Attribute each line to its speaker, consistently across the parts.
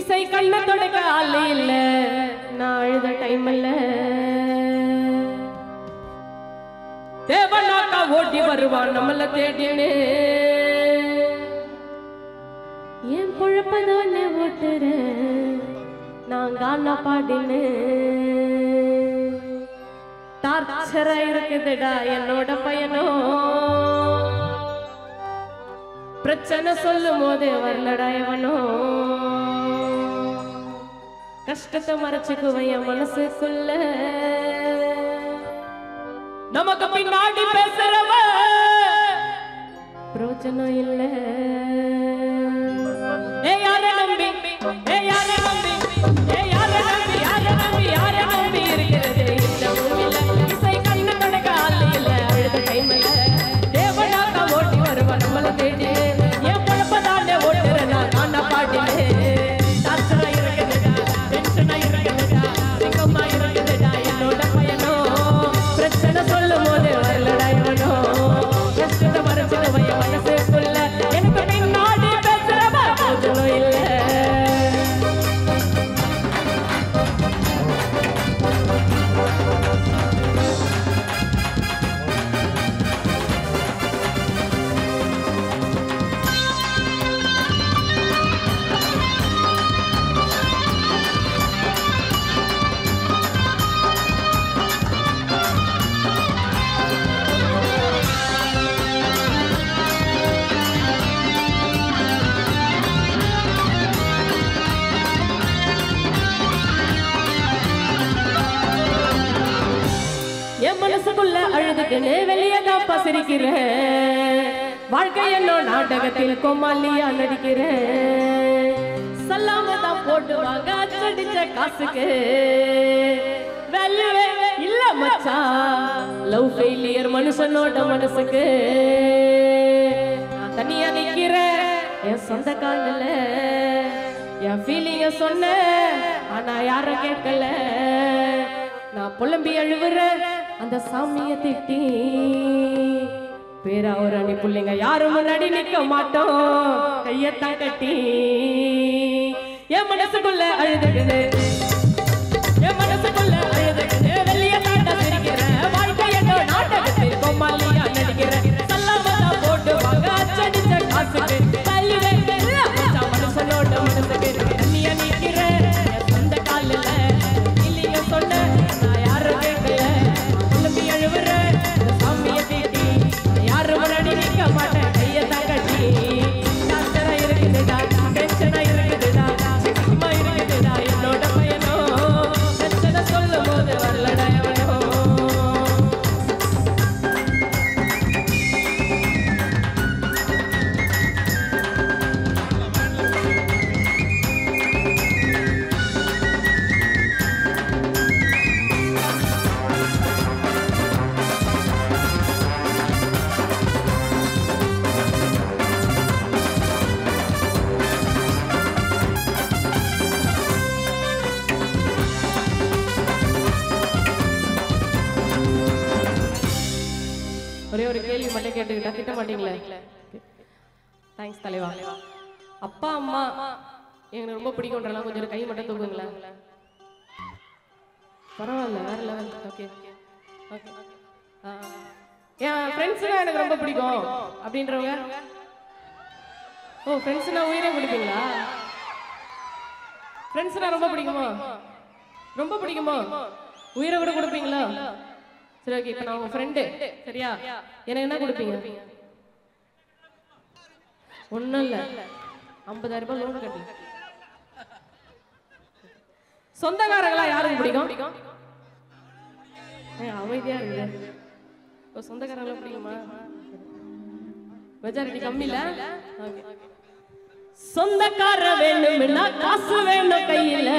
Speaker 1: இசை கண்ண தொடக்க ஆள் இல்ல நான் அழுத டைம் இல்ல தேவனாக்கா ஓட்டி வருவான் நம்மள தேடினே என் பொழப்பதானே ஓட்டுறேன் நான் கானா பாடினே டார்ச்சரா இருக்குதுடா என்னோட பயணம் பிரச்சனை சொல்லும் போதே வரலடா எவனோ கஷ்டத்தை மறைச்சுக்குவேன் என் மனசுக்குள்ள நமக்கு பின்னாடி பேசுறவ பிரயோஜனம் இல்ல யாரை நம்பி யாரை நம்பி யாரை நம்பி யாரை நம்பி யாரை நம்பி இருக்கிறது இந்த பூமியில இசை கண்ணு தொடக்க ஆள் இல்ல அழுத டைம் இல்ல தேவனாக்கா ஓட்டி வருவான் நம்மள தேடி என் பொழப்பதானே ஓட்டுறேன் நான் பாட்டிலே டார்ச்சரா இருக்குதுடா டென்ஷனா இருக்குதுடா சிங்கமா இருக்குதுடா என்னோட பயணம் பிரச்சனை சொல்லும் போது வரலடா இவனோ கஷ்டத்தை மறைச்சிட்டு வைய மனசுக்குள்ள எனக்கு பின்னாடி பேசுறவ போதும் இல்ல மனசுக்குள்ள அழுதுக்குன்னு வெளியதான் பசிரிக்கிறேன் வாழ்க்கை என்னோ நாடகத்தில் கோமாளியா நடிக்கிறேன் சல்லாமதான் போட்டுவாங்க அச்சடிச்ச காசுக்கு வேல்யூவே இல்ல மச்சான் லவ் ஃபெயிலியர் மனுஷனோட மனசுக்கு நான் தனியா நிக்கிறேன் என் சொந்த காலில என் ஃபீலிங்க சொன்ன ஆனா யாரும் கேட்கல நான் புலம்பி அழுவுறேன் அந்த சாமிய திட்டி பேரா ஒரு அணி புள்ளைங்க யாரும் முன்னாடி நிக்க மாட்டோம் கையத்தான் கட்டி என் மனசுக்குள்ள அழுதுக்குது என் மனசுக்குள்ள அழுதுக்குது வெளிய தாண்டா சிரிக்கிறேன் வாழ்க்கை என்னோ நாடகத்தில் கோமாளியா நடிக்கிறேன் சல்லாமதா போட்டு வாங்க அச்சடிச்ச காசுக்கு கல்லுவே மனுஷனோட மனசுக்கு தண்ணிய நிக்கிறேன் என் சொந்த காலில் இல்லைங்க சொன்ன நான் யாரும் கேட்கல புலம்பி அழுவுறேன் சாமியை தேடி யாரும் முன்னாடி நிற்க மாட்டேன் கையத்தான் கட்டி டாக்டரா இருக்குதுடா டென்ஷனா இருக்குதுடா சிக்கமா இருக்குதுடா என்னோட பயணம் பிரச்சனை சொல்லும் போது வரலடா எவனோ ஒரே ஒரு கேள்வி மட்டும் கேட்டுக்கிட்டா திட்ட மாட்டீங்களே தேங்க்ஸ் தலைவா அப்பா அம்மா எனக்கு ரொம்ப பிடிக்கும்ன்றலாம் கொஞ்சம் கை மட்டும் தூக்குங்களேன் பரவாயில்ல வேற லெவல் ஓகே ஓகே என் ஃப்ரெண்ட்ஸ்னா எனக்கு ரொம்ப பிடிக்கும் அப்படின்றவங்க ஓ ஃப்ரெண்ட்ஸ்னா உயிரே பிடிப்பீங்களா ஃப்ரெண்ட்ஸ்னா ரொம்ப பிடிக்குமா ரொம்ப பிடிக்குமா உயிரை கூட கொடுப்பீங்களா சரி ஓகே இப்போ நான் உங்க ஃப்ரெண்டு சரியா எனக்கு என்ன கொடுப்பீங்க ஒன்றும் இல்லை 50,000 ரூபாய் லோன் கட்டி சொந்தக்காரங்களா யாருக்கு பிடிக்கும் அமைதியா இருக்கு சொந்தக்காரங்களா பிடிக்குமா மெஜாரிட்டி கம்மி இல்ல சொந்தக்கார வேணும்னா காசு வேணும் கையில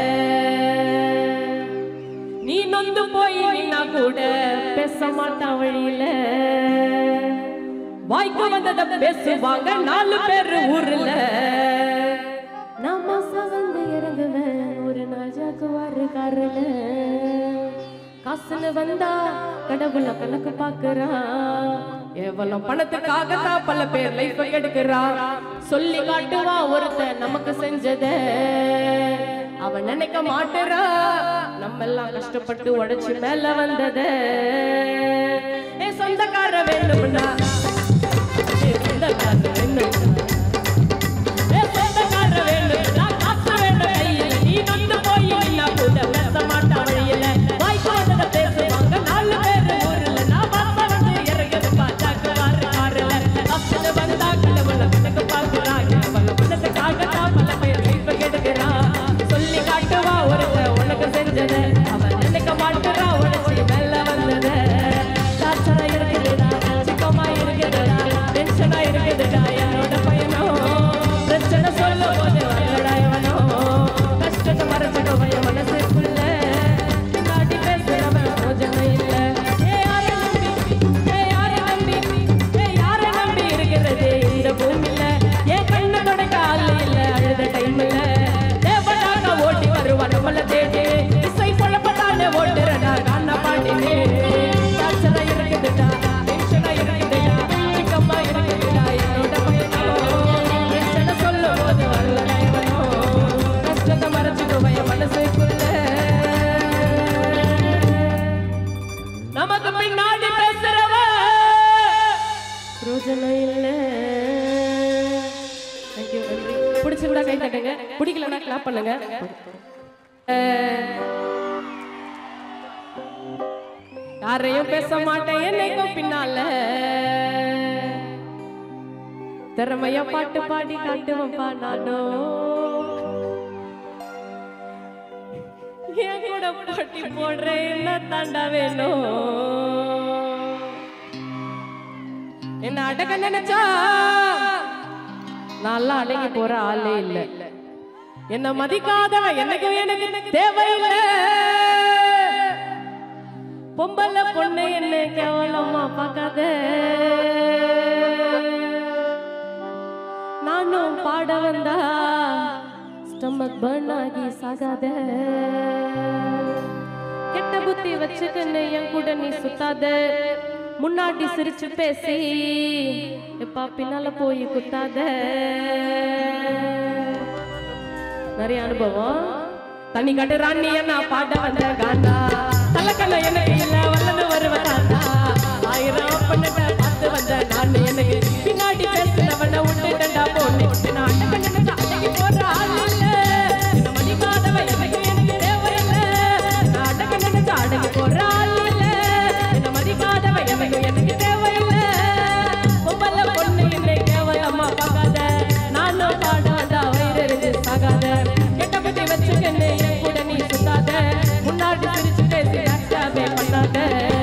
Speaker 1: நீ நொந்து போய் நின்னா கூட பேச மாட்டான் வழியில வாய்க்கு வந்தத பேசுவாங்க 4 பேர் ஊர்ல நாம சவந்து இறங்குவேன் ஒரு நாள் ஜாக்குவாரு காருல காசுன்னு வந்தா கடவுள கணக்கு பாக்குறான் எவ்வளவு பணத்துக்காகத்தான் பல பேர் லைஃப் எடுக்கிறான். சொல்லி காட்டுவா ஒருத்தன் நமக்கு செஞ்சத அவன் நினைக்க மாட்டேறா. நம்ம எல்லாம் கஷ்டப்பட்டு உடைச்சு மேல வந்தத. சொந்தக்கார வேண்டும்னா சொந்தக்கார வேண்டும்னா சொந்தக்கார வேண்டும்னா காசு வேணும் கையில. நீ வந்து போய் நின்னா கூட பேச மாட்டா வழியில. வாய்ப்பு வந்தத பேசுவாங்க 4 பேர் ஊர்ல. நான் பாப்பா வந்து இறங்குது பாச்சாக்கு வாரு காருல. அப்பது வந்தா கடவுள கணக்கு பாக்குறாங்க. பல பணத்துக்காகத்தான் பல பேர் லைஃப் கெடுக்கிறான். சொல்லி காட்டுவா ஒருத்த உனக்கு செஞ்சத அவன் நினைக்க மாட்டேறா உனச்சு மேல வந்தத. டார்ச்சரா இருக்குதுடா, சிக்கமா இருக்குதுடா, டென்ஷனா இருக்குதுடா என்னோட பையனோ. பிரச்சனை சொல்ல போது வரலடா எவனோ. கஷ்டத்தை மறைச்சிட பையன் மனசுக்குள்ள. பின்னாடி பேசுறவன் யோஜனை இல்ல. யாரை நம்பி இருக்கிறது இந்த பூமியில. என் கண்ணு தொடக்க ஆள் இல்ல, அழுத டைம் இல்ல. தேவனாக ஓட்டி வருவான் நம்மள தேடி. இசை குழப்பத்தானே ஓட்டுறடா காண பாட்டினே. டார்ச்சரா இருக்குதுடா, டென்ஷனா இருக்குதுடா, சிக்கமா இருக்குதுடா என்னோட பையனோ. பிரச்சனை சொல்லும் போது வரலடா எவனோ. கஷ்டத்தை மறைச்சிடுவ என் மனசுக்குள்ள. நமக்கு பின்னாடி பேசுறவ ரோஜனை இல்ல. தேங்க்யூ. பிடிச்சிருந்தா கை தட்டுங்க, பிடிக்கலன்னா கிளாப் பண்ணுங்க. யாரையும் பேச மாட்டேன் என்னைக்கும் பின்னால. திறமைய பாட்டு பாடி காட்டுவப்பா நானோ. என் கூட போட்டி போடுறேன் என்ன தாண்டா வேணும். என்ன அடக்க நினைச்சா நல்லா அடங்கி போற ஆளே இல்ல. என்ன மதிக்காதவன் எனக்கு தேவையில்லை. பொம்பளை பொண்ணு என்ன கேவலமா பார்க்காத. நானும் பாட வந்தா ஸ்டமக் பர்ன் ஆகி சாகாத. கெட்ட புத்தி வச்சுக்கன்னு என் கூட நீ சுத்தாத. முன்னாடி சிரிச்சு பேசி எப்பா பின்னால போய் குத்தாத. நிறைய அனுபவம். தண்ணி கட்டுறான் நீ என்ன பாட வந்த காண்டா. தலக்கல்ல எனக்கு இல்ல வல்லது வருவதாண்டா. 1000 பண்ண பார்த்து வந்த நான் எனக்கு பின்னாடி பேசுறவன விட்டுட்டா போன்னு. நான் அடக்க அடங்கி போற ஆள் இல்ல. என்ன மதிக்காதவ எனக்கு தேவையில்லை. நான் அடக்க அடங்கி போற ஆள் இல்ல. என்ன மதிக்காதவ எனக்கு தேவையில்லை. பொம்பளை பொண்ணு என்னை கேவலமா பார்க்காத. நானும் பாட வந்தா வயிறு சாகாத. கெட்ட பத்தி வச்சுக்கன்னு என் கூட நீ சுத்தாத. முன்னாடி சிரிச்சு பேசி நஷ்டாவே பண்ணாத.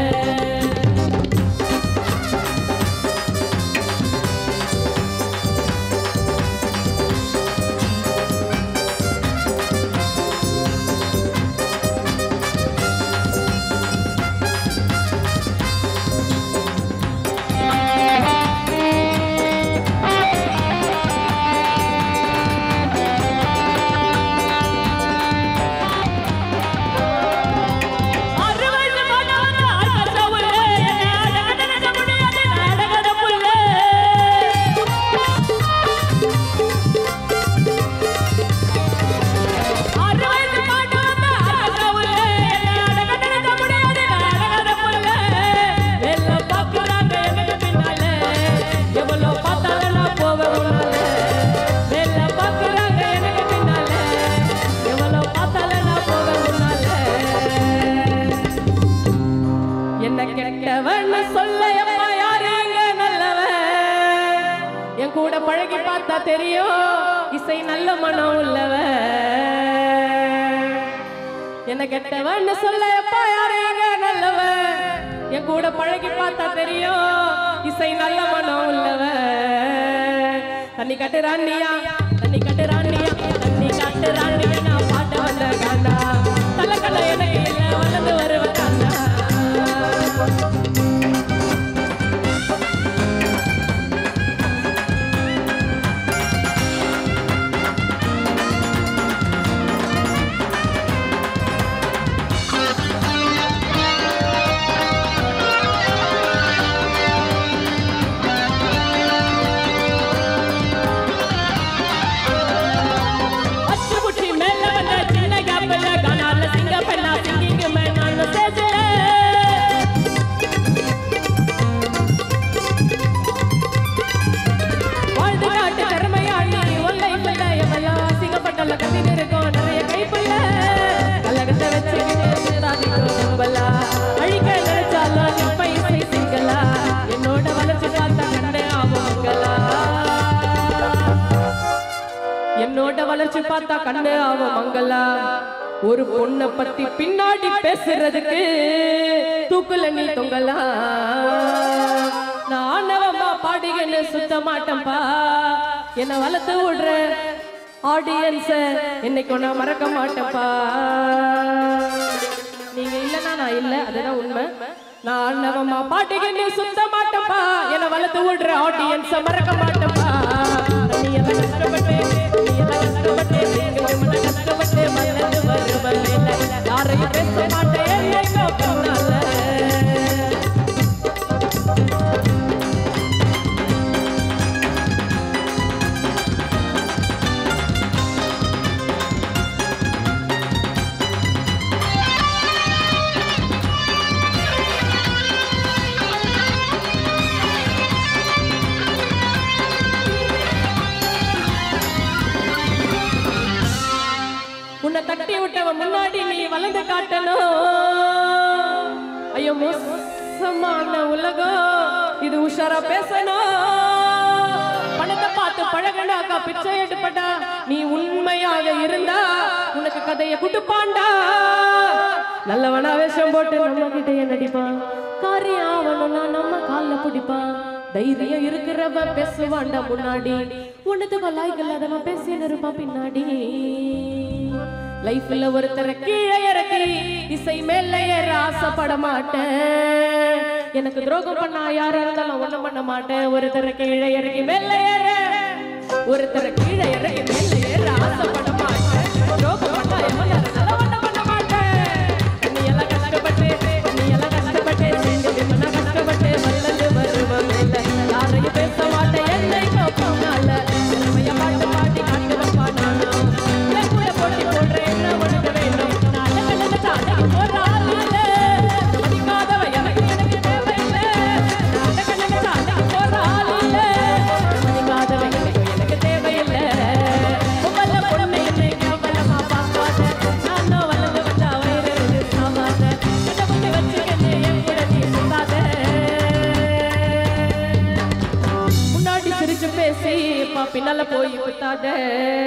Speaker 1: கூட பழகி பார்த்தா தெரியும் இசை நல்ல மனம் உள்ளவ. என்ன கெட்டவன்னு சொல்ல எப்பா யாரீங்க நல்லவ. என் கூட பழகி பார்த்தா தெரியும் இசை நல்ல மனம் உள்ளவ. தண்ணி கட்டுறாண்டியா தண்ணி கட்டுறாண்டியா தண்ணி கட்டுறாண்டியா நான் பாட்ட வந்த காண்டா. தலைக்கடை எனக்கு இல்ல வளர்ந்து வருவ காண்டா. வளர்ச்சி பார்த்தா கண்ணு ஆவ மங்களா ஒரு பொண்ணை பத்தி பின்னாடி பேசுறதுக்கு தூக்குல நீ தொங்கலா நான் ஆணவமா பாடிகன்னு சுத்த மாட்டேன்பா என்ன வளர்த்து விடுற ஆடியன்ஸ என்னைக்கு நான் மறக்க மாட்டேன்பா நீங்க இல்லன்னா நான் இல்ல அதுதான் உண்மை நான் ஆணவமா பாடிகன்னு சுத்த மாட்டேன்பா என்ன வளர்த்து விடுற ஆடியன்ஸ மறக்க மாட்டேன்பா நீ எல்லாம் கஷ்டப்பட்டு கஷ்டப்பட்டு மறந்து வருவல்ல யாரையும் பேச மாட்டேன் என்னைக்கோ பின்னால உன்னை தட்டி விட்டவன் முன்னாடி நீ வளர்ந்து காட்டணும் ஐயோ மோசமான உலகம் இது உஷாரா பேசணும் பணத்தை பார்த்து பழகனாக்கா பிச்சை எடுப்படா நீ உண்மையாக இருந்தா உனக்கு கதையை குடுப்பாண்டா நல்லவனா வேஷம் போட்டு நம்ம கிட்டே நடிப்பான் காரியம் ஆவணும்னா நம்ம காலில் பிடிப்பான் தைரியம் இருக்கிறவ பேசுவாண்டா முன்னாடி உன்னதுக்கு லாய்க்கு இல்லாதவன் பேசின்னு இருப்பான் பின்னாடி லைஃப்ல ஒருத்தர கீழே இறக்கி இசை மேல ஏற ஆசைப்பட மாட்டேன் எனக்கு துரோகம் பண்ணா யாரா இருந்தாலும் ஒண்ணும் பண்ண மாட்டேன் ஒருத்தர கீழே இறக்கி மேல ஏற ஒருத்தர கீழே இறக்கி மேல ஏற ஆசைப்பட மாட்டேன் துரோகம் பண்ணா எவன் இருந்தாலும் ஒண்ணும் பண்ண மாட்டேன் நீ எல்லாம் கஷ்டப்பட்டு கஷ்டப்பட்டு வளர்ந்து வருவம் இல்லை யாரையும் பேச மாட்டேன் என்னை கோப்பனால திறமைய பாட்டு பாட்டி காட்டு வைப்பானோ போட்டி போடுறேன் உனக்கு வேண்டும் நாடக சாடகி போறாள் மதிக்காதவ எனக்கு தேவையில்லை நாடக சாடகி போறாள் மதிக்காதவ எனக்கு தேவையில்லை உங்கள பொண்ணை என்னை கேவலமா பார்க்காத நானும் வளர்ந்து வந்தா வயிறு சாவாத இதை பத்தி வச்சுக்கிட்டு என் கூட நீ சுத்தாத முன்னாடி சிரிச்சு பேசி பின்னால போய் குத்தாத